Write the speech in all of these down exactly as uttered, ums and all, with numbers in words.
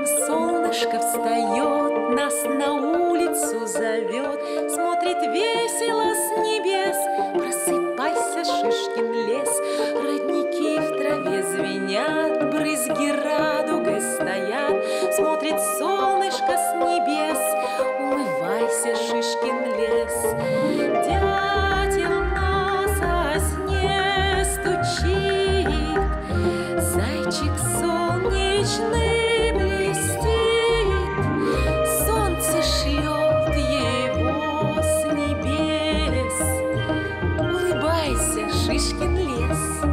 Утром солнышко встает, нас на улицу зовет, смотрит весело с небес. Просыпайся, Шишкин лес, родники в траве звенят, брызги радугой стоят, смотрит солнышко с небес. Улыбайся, Шишкин лес. Дятел на сосне стучит, зайчик солнечный блестит, солнце шлет его с небес. Улыбайся, Шишкин лес.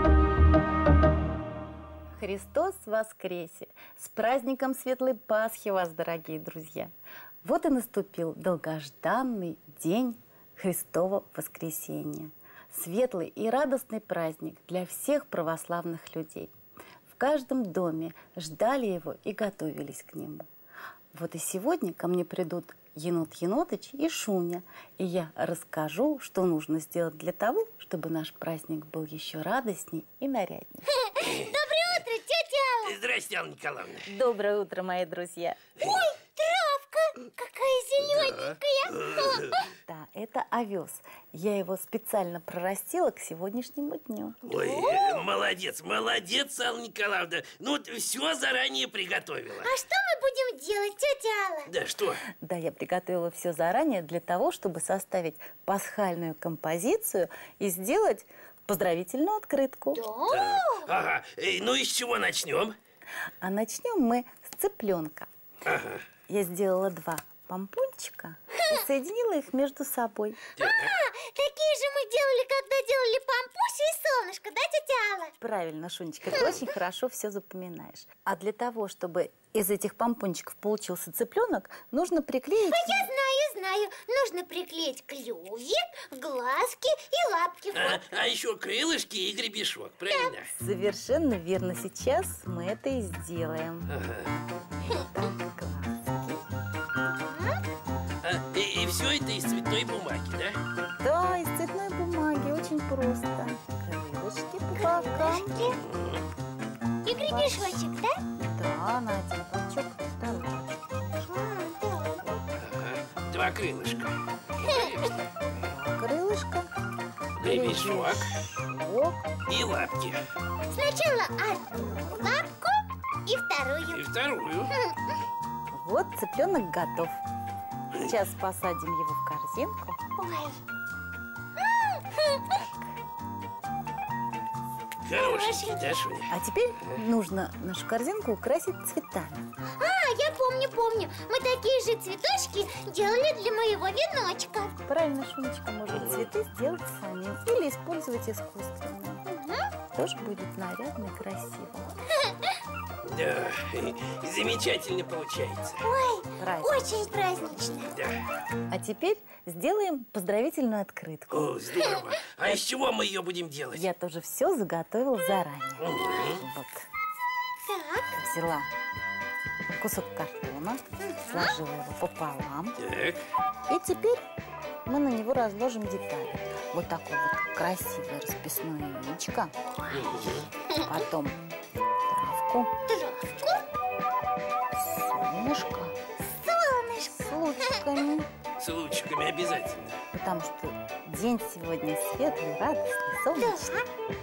Христос воскресе! С праздником Светлой Пасхи вас, дорогие друзья! Вот и наступил долгожданный день Христова воскресения. Светлый и радостный праздник для всех православных людей. В каждом доме ждали его и готовились к нему. Вот и сегодня ко мне придут енот Енотыч и Шуня, и я расскажу, что нужно сделать для того, чтобы наш праздник был еще радостней и нарядней. Доброе утро, тетя Алла! Здрасте, Алла Николаевна. Доброе утро, мои друзья. Ой, травка! Какая зелененькая! Да, это овес. Я его специально прорастила к сегодняшнему дню. Ой, молодец, молодец, Алла Николаевна. Ну вот все заранее приготовила. А что мы будем делать, тетя Алла? Да что? Да, я приготовила все заранее для того, чтобы составить пасхальную композицию и сделать поздравительную открытку. Да? Ага, э, ну и с чего начнем? А начнем мы с цыпленка. Ага. Я сделала два помпончика и соединила их между собой. А, такие же мы делали, когда делали пампуси и солнышко, да, тетя Алла? Правильно, Шунечка, ты очень хорошо все запоминаешь. А для того, чтобы из этих помпончиков получился цыпленок, нужно приклеить... А я знаю, знаю. Нужно приклеить клювик, глазки и лапки. А, Вот. а еще крылышки и гребешок, правильно? Совершенно верно. Сейчас мы это и сделаем. Ага. Так, глазки. А, и, и все это из цветной бумаги, да? Да, из цветной бумаги. Очень просто. Крылышки по бокам. И гребешочек, да? Да, на один бочок, второй. Ага. Два крылышка. Крылышко, Гребешок гребешок. и лапки. Сначала одну лапку и вторую. И вторую. Вот цыпленок готов. Сейчас посадим его в корзинку. Ой. Хорошенький, да, Шуня? А теперь нужно нашу корзинку украсить цветами. А, я помню, помню. Мы такие же цветочки делали для моего веночка. Правильно, Шунечка, можно цветы сделать самим или использовать искусственные. Угу. Тоже будет нарядно и красиво. Да, замечательно получается. Ой, Правильно. очень празднично. Да. А теперь сделаем поздравительную открытку. О, здорово. А из чего мы ее будем делать? Я тоже все заготовила заранее. Угу. Вот, Так. взяла кусок картона, сложила его пополам. Так. И теперь мы на него разложим детали. Вот такое вот красивое расписное яичко. Потом травку, Травку, солнышко солнышко. с лучиками. С лучиками обязательно. Потому что день сегодня светлый, радостный, солнечный.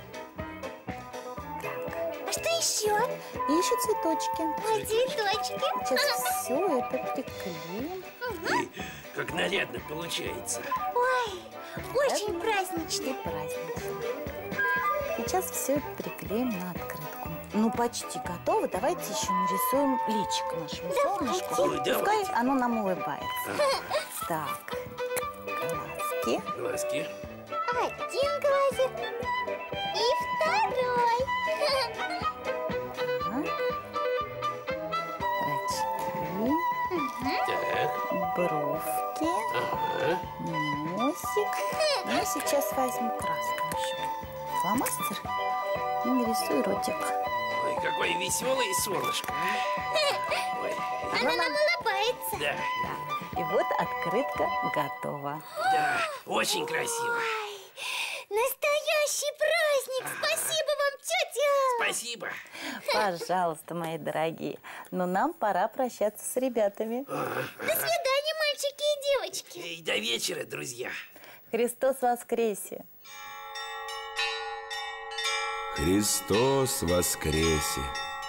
А что еще? И еще цветочки. Ой, цветочки. Сейчас все это приклеим. И как нарядно получается. Ой, очень И празднично. празднично. Сейчас все это приклеим на открытку. Ну, почти готово. Давайте еще нарисуем личико нашему солнышку. Ой, Пускай давайте. оно нам улыбается. Так, глазки. Глазки. Один глазик и второй. Зрачки, Так. бровки, Ага. носик. Я сейчас возьму краску еще. Фломастер и нарисую ротик. Ой, какое веселое солнышко. а. Ой. Она нам улыбается. Да, И вот открытка готова. да, очень красиво. Настоящий праздник. Спасибо вам, тетя. спасибо. Пожалуйста, мои дорогие. Но нам пора прощаться с ребятами. До свидания, мальчики и девочки. И до вечера, друзья. Христос воскресе! Христос воскресе!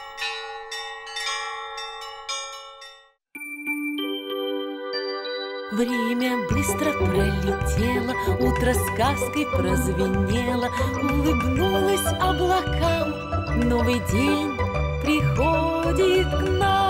Время быстро пролетело, утро сказкой прозвенело, улыбнулась облакам. Новый день приходит к нам.